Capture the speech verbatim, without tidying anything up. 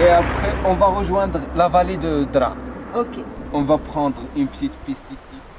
Et après, on va rejoindre la vallée de Dra. Ok. On va prendre une petite piste ici.